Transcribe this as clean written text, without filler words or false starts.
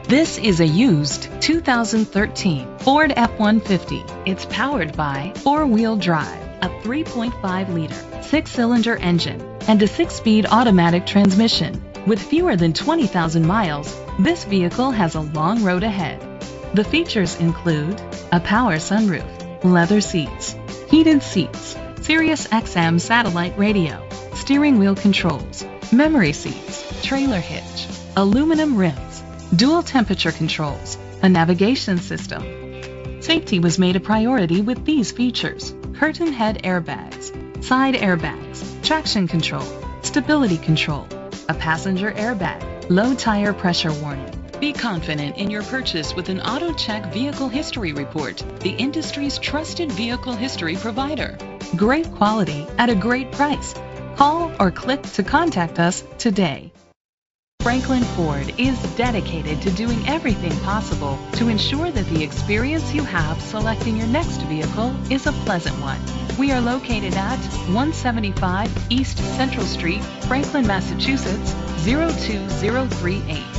This is a used 2013 Ford F-150. It's powered by four-wheel drive, a 3.5-liter, six-cylinder engine, and a six-speed automatic transmission. With fewer than 20,000 miles, this vehicle has a long road ahead. The features include a power sunroof, leather seats, heated seats, Sirius XM satellite radio, steering wheel controls, memory seats, trailer hitch, aluminum rims, dual temperature controls, a navigation system. Safety was made a priority with these features: curtain head airbags, side airbags, traction control, stability control, a passenger airbag, low tire pressure warning. Be confident in your purchase with an AutoCheck Vehicle History Report, the industry's trusted vehicle history provider. Great quality at a great price. Call or click to contact us today. Franklin Ford is dedicated to doing everything possible to ensure that the experience you have selecting your next vehicle is a pleasant one. We are located at 175 East Central Street, Franklin, Massachusetts 02038.